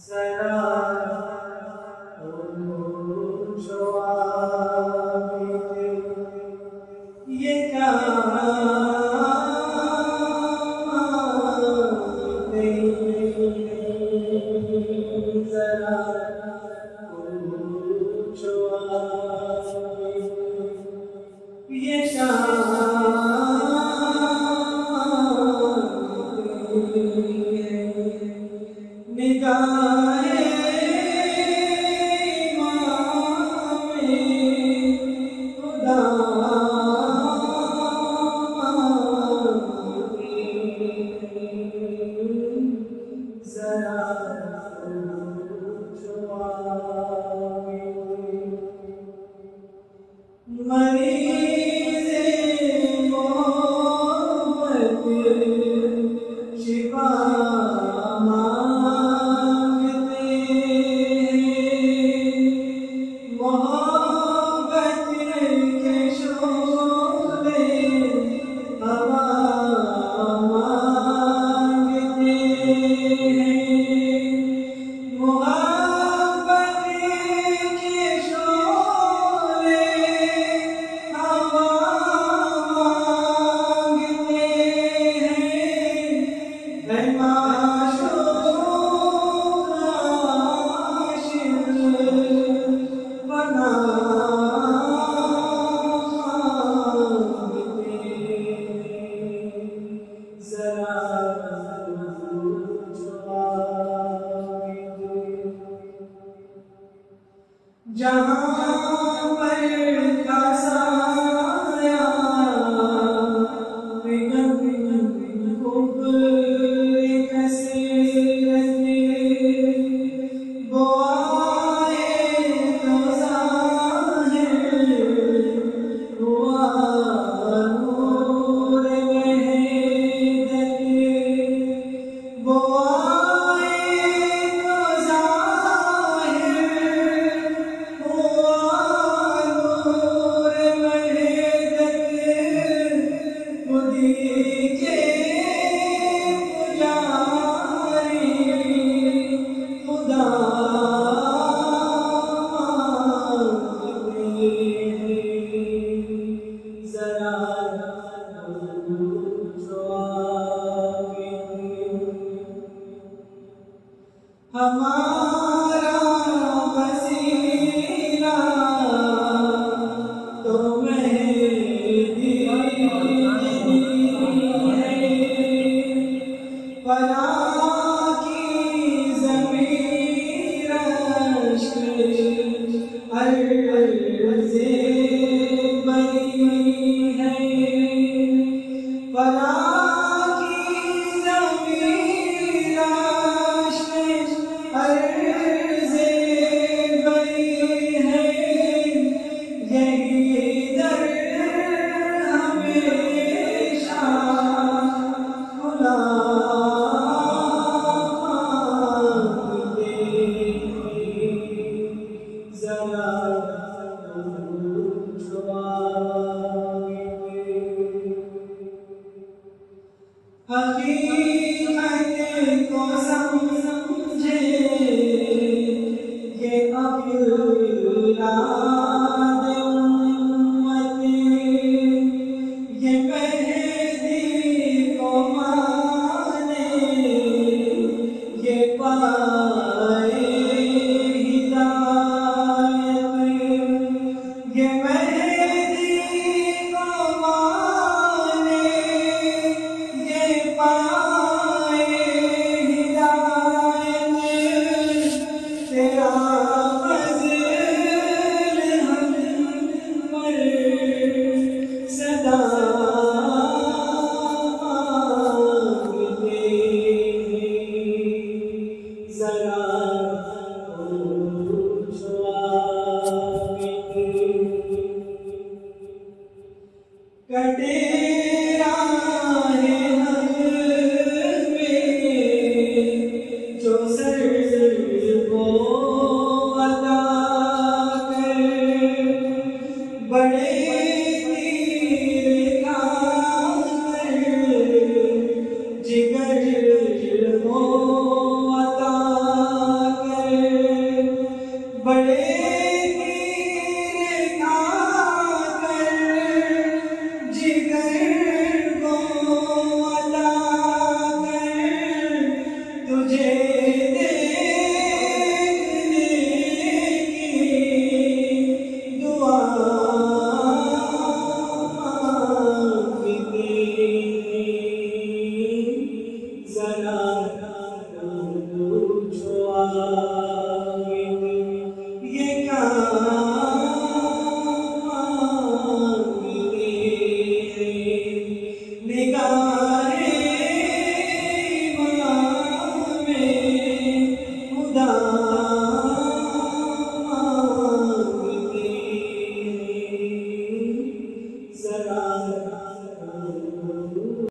जरा पूछो आगे ये क्या जरा पूछो आगे ये क्या निगाहे इमाम-ए खुदा ज़रा पूछो आगे मरीज़े मोहब्बत शिफा मोहब्बत के शोले हवा मांगते हैं मोहब्बत के शोले हवा मांगते हैं माशूक़ आशिक़ बना ज़रा पूछो आगे जहाँ पर का साया खूब कसीरत वो आए तो ज़ाहिर हुआ नूर वहदत वो आए तो ज़ाहिर हुआ नूर वहदत खुदी के पुजारी खुदा ज़रा पूछो आगे हमारा वसीला तो मेहदी है फला की ज़मीन अर्ज़े बरी है फला की ज़मीन अर्ज़े बरी है यही दर हमेशा खुला ज़रा पूछो आगे हकीकत को समझे ये औलाद उम्मत ये मेहदी को माने ये पाए ये मेहदी को माने ये पाए हिदायत तेरा फज़ल का